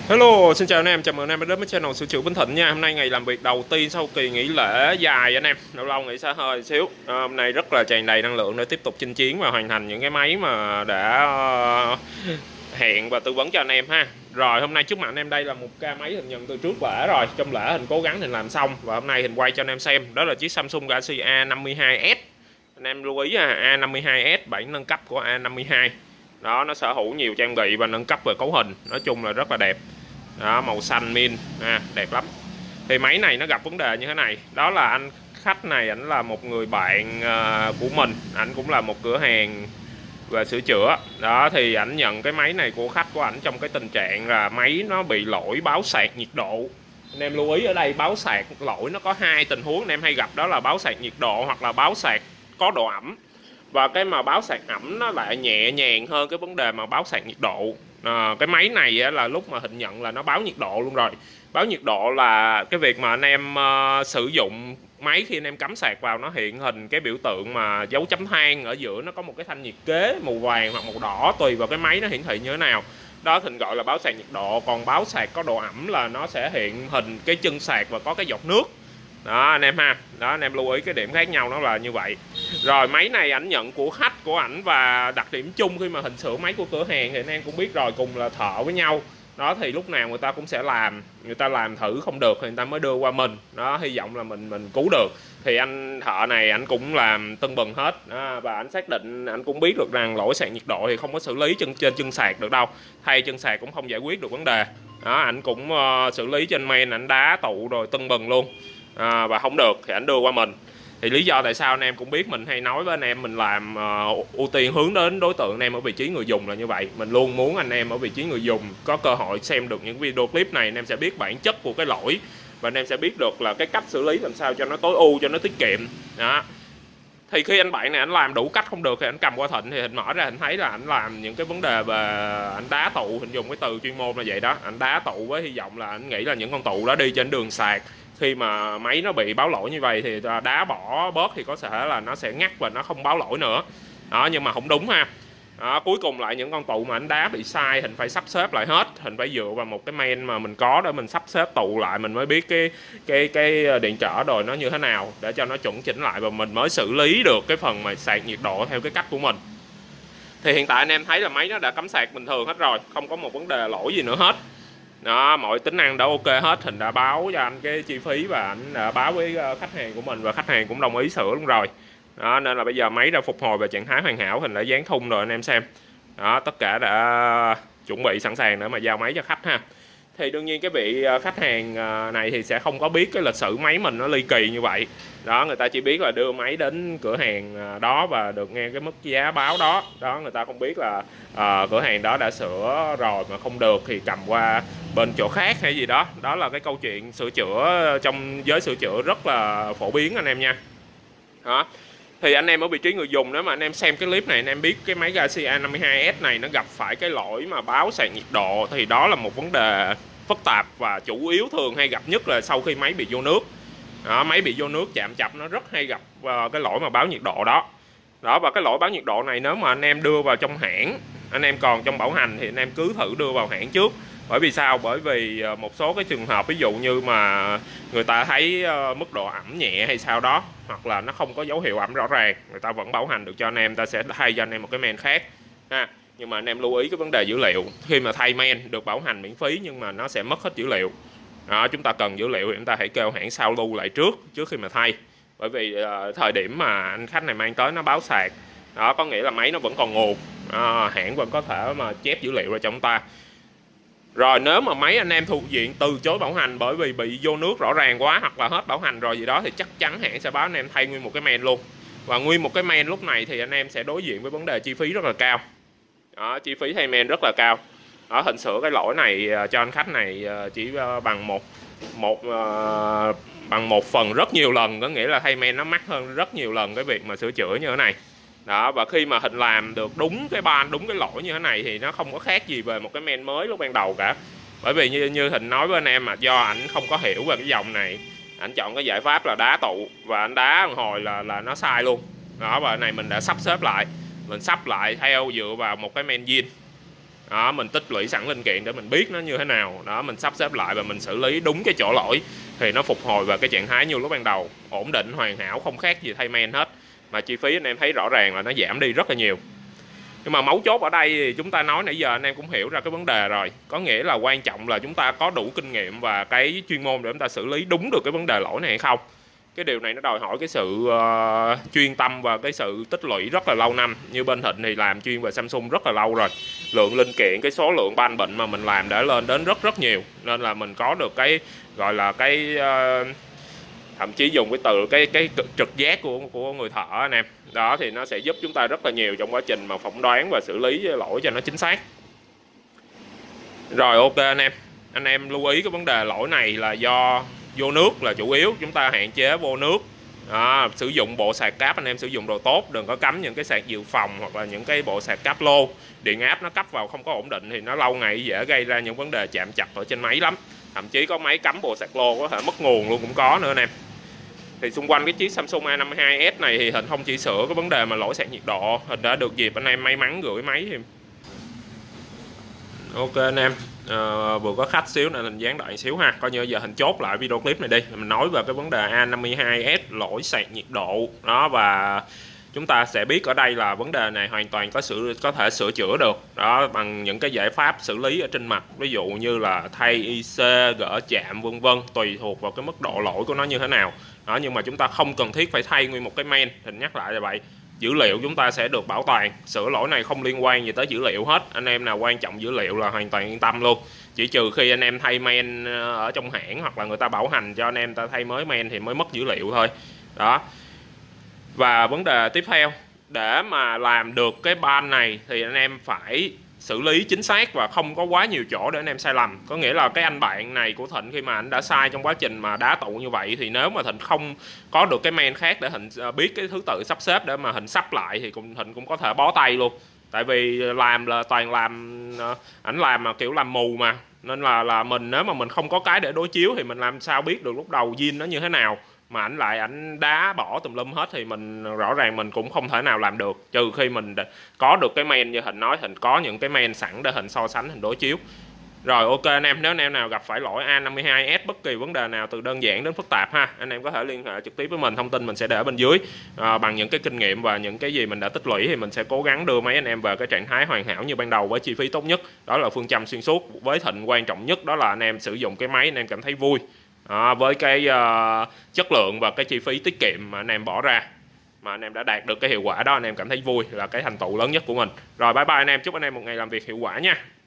Hello, xin chào anh em, chào mừng anh em đến với channel sửa chữa Bình Thịnh nha. Hôm nay ngày làm việc đầu tiên sau kỳ nghỉ lễ dài anh em, lâu lâu nghỉ xả hơi xíu. Hôm nay rất là tràn đầy năng lượng để tiếp tục chinh chiến và hoàn thành những cái máy mà đã hẹn và tư vấn cho anh em ha. Rồi hôm nay trước mặt anh em đây là một ca máy hình nhận từ trước lễ rồi, trong lễ hình cố gắng hình làm xong và hôm nay hình quay cho anh em xem. Đó là chiếc Samsung Galaxy A52s. Anh em lưu ý là A52s bản nâng cấp của A52. Đó, nó sở hữu nhiều trang bị và nâng cấp về cấu hình, nói chung là rất là đẹp. Đó, màu xanh min đẹp lắm. Thì máy này nó gặp vấn đề như thế này, đó là anh khách này ảnh là một người bạn của mình, ảnh cũng là một cửa hàng về sửa chữa. Đó thì ảnh nhận cái máy này của khách của ảnh trong cái tình trạng là máy nó bị lỗi báo sạc nhiệt độ. Anh em lưu ý ở đây báo sạc lỗi nó có hai tình huống anh em hay gặp, đó là báo sạc nhiệt độ hoặc là báo sạc có độ ẩm. Và cái mà báo sạc ẩm nó lại nhẹ nhàng hơn cái vấn đề mà báo sạc nhiệt độ. Cái máy này là lúc mà hình nhận là nó báo nhiệt độ luôn rồi. Báo nhiệt độ là cái việc mà anh em sử dụng máy, khi anh em cắm sạc vào nó hiện hình cái biểu tượng mà dấu chấm than, ở giữa nó có một cái thanh nhiệt kế màu vàng hoặc màu đỏ tùy vào cái máy nó hiển thị như thế nào. Đó thì gọi là báo sạc nhiệt độ. Còn báo sạc có độ ẩm là nó sẽ hiện hình cái chân sạc và có cái giọt nước. Đó anh em ha, đó anh em lưu ý cái điểm khác nhau nó là như vậy. Rồi máy này ảnh nhận của khách của ảnh, và đặc điểm chung khi mà hình sửa máy của cửa hàng thì anh em cũng biết rồi, cùng là thợ với nhau. Đó thì lúc nào người ta cũng sẽ làm, người ta làm thử không được thì người ta mới đưa qua mình. Đó, hy vọng là mình cứu được. Thì anh thợ này ảnh cũng làm tưng bừng hết. Đó, và ảnh xác định, ảnh cũng biết được rằng lỗi sạc nhiệt độ thì không có xử lý trên chân sạc được đâu, thay chân sạc cũng không giải quyết được vấn đề. Đó, ảnh cũng xử lý trên main, ảnh đá tụ rồi tưng bừng luôn. Và không được thì ảnh đưa qua mình. Thì lý do tại sao anh em cũng biết mình hay nói với anh em mình làm ưu tiên hướng đến đối tượng anh em ở vị trí người dùng là như vậy. Mình luôn muốn anh em ở vị trí người dùng có cơ hội xem được những video clip này, anh em sẽ biết bản chất của cái lỗi và anh em sẽ biết được là cái cách xử lý làm sao cho nó tối ưu, cho nó tiết kiệm. Đó. Thì khi anh bạn này anh làm đủ cách không được thì anh cầm qua Thịnh, thì Thịnh mở ra anh thấy là anh làm những cái vấn đề về anh đá tụ, Thịnh dùng cái từ chuyên môn là vậy đó, anh đá tụ với hy vọng là anh nghĩ là những con tụ đó đi trên đường sạc, khi mà máy nó bị báo lỗi như vậy thì đá bỏ bớt thì có thể là nó sẽ ngắt và nó không báo lỗi nữa. Đó, nhưng mà không đúng ha. Đó, cuối cùng lại những con tụ mà anh đá bị sai, Thịnh phải sắp xếp lại hết, Thịnh phải dựa vào một cái main mà mình có để mình sắp xếp tụ lại, mình mới biết cái điện trở rồi nó như thế nào để cho nó chuẩn chỉnh lại, và mình mới xử lý được cái phần mà sạc nhiệt độ theo cái cách của mình. Thì hiện tại anh em thấy là máy nó đã cắm sạc bình thường hết rồi, không có một vấn đề lỗi gì nữa hết. Đó, mọi tính năng đã ok hết, Thịnh đã báo cho anh cái chi phí và anh đã báo với khách hàng của mình và khách hàng cũng đồng ý sửa luôn rồi. Đó, nên là bây giờ máy đã phục hồi về trạng thái hoàn hảo, Thịnh đã dán thun rồi anh em xem. Đó, tất cả đã chuẩn bị sẵn sàng để mà giao máy cho khách ha. Thì đương nhiên cái vị khách hàng này thì sẽ không có biết cái lịch sử máy mình nó ly kỳ như vậy. Đó, người ta chỉ biết là đưa máy đến cửa hàng đó và được nghe cái mức giá báo đó. Đó, người ta không biết là cửa hàng đó đã sửa rồi mà không được thì cầm qua bên chỗ khác hay gì đó. Đó là cái câu chuyện sửa chữa trong giới sửa chữa rất là phổ biến anh em nha. Đó. Thì anh em ở vị trí người dùng, nếu mà anh em xem cái clip này anh em biết cái máy Galaxy A52s này nó gặp phải cái lỗi mà báo sạc nhiệt độ, thì đó là một vấn đề phức tạp và chủ yếu thường hay gặp nhất là sau khi máy bị vô nước. Đó, máy bị vô nước chạm chập nó rất hay gặp cái lỗi mà báo nhiệt độ đó. Đó, và cái lỗi báo nhiệt độ này nếu mà anh em đưa vào trong hãng, anh em còn trong bảo hành thì anh em cứ thử đưa vào hãng trước. Bởi vì sao? Bởi vì một số cái trường hợp ví dụ như mà người ta thấy mức độ ẩm nhẹ hay sao đó, hoặc là nó không có dấu hiệu ẩm rõ ràng, người ta vẫn bảo hành được cho anh em, ta sẽ thay cho anh em một cái main khác ha. Nhưng mà anh em lưu ý cái vấn đề dữ liệu, khi mà thay main được bảo hành miễn phí nhưng mà nó sẽ mất hết dữ liệu. Đó, chúng ta cần dữ liệu thì chúng ta hãy kêu hãng sao lưu lại trước khi mà thay. Bởi vì thời điểm mà anh khách này mang tới nó báo sạc, đó có nghĩa là máy nó vẫn còn nguồn, hãng vẫn có thể mà chép dữ liệu ra cho chúng ta. Rồi nếu mà máy anh em thuộc diện từ chối bảo hành bởi vì bị vô nước rõ ràng quá hoặc là hết bảo hành rồi gì đó, thì chắc chắn hãng sẽ báo anh em thay nguyên một cái main luôn. Và nguyên một cái main lúc này thì anh em sẽ đối diện với vấn đề chi phí rất là cao. Đó, chi phí thay main rất là cao. Đó, Thịnh sửa cái lỗi này cho anh khách này chỉ bằng một phần rất nhiều lần, có nghĩa là thay main nó mắc hơn rất nhiều lần cái việc mà sửa chữa như thế này. Đó, và khi mà Thịnh làm được đúng cái ban, đúng cái lỗi như thế này thì nó không có khác gì về một cái main mới lúc ban đầu cả. Bởi vì như Thịnh nói với anh em mà do ảnh không có hiểu về cái dòng này, ảnh chọn cái giải pháp là đá tụ và anh đá một hồi là nó sai luôn. Đó, và này mình đã sắp xếp lại, mình sắp lại theo dựa vào một cái main zin. đó, mình tích lũy sẵn linh kiện để mình biết nó như thế nào đó, mình sắp xếp lại và mình xử lý đúng cái chỗ lỗi thì nó phục hồi vào cái trạng thái như lúc ban đầu, ổn định hoàn hảo, không khác gì thay men hết, mà chi phí anh em thấy rõ ràng là nó giảm đi rất là nhiều. Nhưng mà mấu chốt ở đây thì chúng ta nói nãy giờ anh em cũng hiểu ra cái vấn đề rồi, có nghĩa là quan trọng là chúng ta có đủ kinh nghiệm và cái chuyên môn để chúng ta xử lý đúng được cái vấn đề lỗi này hay không. Cái điều này nó đòi hỏi cái sự chuyên tâm và cái sự tích lũy rất là lâu năm. Như bên Thịnh thì làm chuyên về Samsung rất là lâu rồi, lượng linh kiện, cái số lượng ban bệnh mà mình làm đã lên đến rất nhiều, nên là mình có được cái gọi là cái thậm chí dùng cái từ cái trực giác của người thợ anh em đó, thì nó sẽ giúp chúng ta rất là nhiều trong quá trình mà phỏng đoán và xử lý lỗi cho nó chính xác. Rồi ok anh em lưu ý cái vấn đề lỗi này là do vô nước là chủ yếu, chúng ta hạn chế vô nước. Sử dụng bộ sạc cáp anh em sử dụng đồ tốt, đừng có cắm những cái sạc dự phòng hoặc là những cái bộ sạc cáp lô, điện áp nó cấp vào không có ổn định thì nó lâu ngày dễ gây ra những vấn đề chạm chập ở trên máy lắm, thậm chí có máy cắm bộ sạc lô có thể mất nguồn luôn cũng có nữa anh em. Thì xung quanh cái chiếc Samsung A52s này thì Thịnh không chỉ sửa cái vấn đề mà lỗi sạc nhiệt độ, Thịnh đã được dịp anh em may mắn gửi máy thì ok anh em. Vừa có khách xíu nên mình gián đoạn xíu ha, coi như giờ Thịnh chốt lại video clip này đi, mình nói về cái vấn đề A52s lỗi sạc nhiệt độ đó, và chúng ta sẽ biết ở đây là vấn đề này hoàn toàn có thể sửa chữa được đó bằng những cái giải pháp xử lý ở trên mặt, ví dụ như là thay IC, gỡ chạm vân vân, tùy thuộc vào cái mức độ lỗi của nó như thế nào đó. Nhưng mà chúng ta không cần thiết phải thay nguyên một cái main, Thịnh nhắc lại là vậy. Dữ liệu chúng ta sẽ được bảo toàn, sửa lỗi này không liên quan gì tới dữ liệu hết, anh em nào quan trọng dữ liệu là hoàn toàn yên tâm luôn. Chỉ trừ khi anh em thay main ở trong hãng hoặc là người ta bảo hành cho anh em ta thay mới main thì mới mất dữ liệu thôi đó. Và vấn đề tiếp theo, để mà làm được cái ban này thì anh em phải xử lý chính xác và không có quá nhiều chỗ để anh em sai lầm. Có nghĩa là cái anh bạn này của Thịnh khi mà anh đã sai trong quá trình mà đá tụ như vậy, thì nếu mà Thịnh không có được cái main khác để Thịnh biết cái thứ tự sắp xếp để mà Thịnh sắp lại thì Thịnh cũng có thể bó tay luôn. Tại vì làm là toàn làm, ảnh làm mà kiểu làm mù mà, nên là mình nếu mà mình không có cái để đối chiếu thì mình làm sao biết được lúc đầu zin nó như thế nào, mà ảnh đá bỏ tùm lum hết thì mình rõ ràng mình cũng không thể nào làm được, trừ khi mình có được cái main như Thịnh nói, Thịnh có những cái main sẵn để Thịnh so sánh, Thịnh đối chiếu. Rồi ok anh em, nếu anh em nào gặp phải lỗi A52s bất kỳ vấn đề nào từ đơn giản đến phức tạp ha, anh em có thể liên hệ trực tiếp với mình, thông tin mình sẽ để ở bên dưới. Bằng những cái kinh nghiệm và những cái gì mình đã tích lũy thì mình sẽ cố gắng đưa máy anh em về cái trạng thái hoàn hảo như ban đầu với chi phí tốt nhất. Đó là phương châm xuyên suốt. Với Thịnh quan trọng nhất đó là anh em sử dụng cái máy anh em cảm thấy vui, với cái chất lượng và cái chi phí tiết kiệm mà anh em bỏ ra, mà anh em đã đạt được cái hiệu quả đó, anh em cảm thấy vui là cái thành tựu lớn nhất của mình. Rồi bye bye anh em, chúc anh em một ngày làm việc hiệu quả nha.